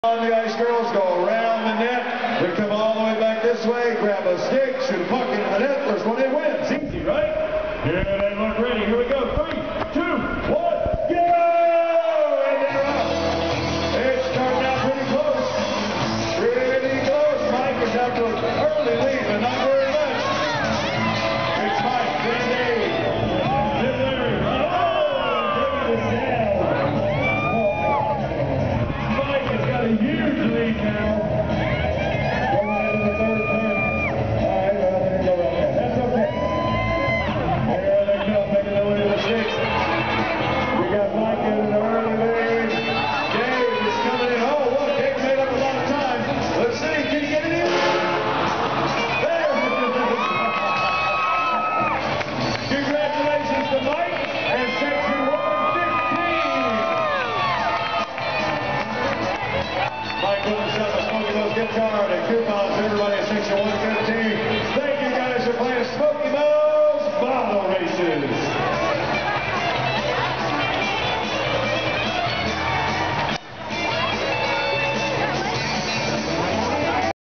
On the ice, girls go around the net. We come all the way back this way, grab a stick, shoot a puck into the net. First one in wins. Easy, right? Yeah, they look ready. Here we go. 3, 2, 1, go! And they're up. It's starting out pretty close. Pretty close. Mike is out to an early lead, but not very much. It's Mike, then Dave, then Larry. Oh, David is down. A huge lead now. Going into the third turn. All right, well, let me go right there. That's okay. There they go, making their way to the sixth. We got Mike in the early lead. Dave is coming in. Oh, look, Dave made up a lot of time. Let's see, can he get it in? There it is. Congratulations to Mike and section 115. Mike with himself a smoking those guitar and a coupon.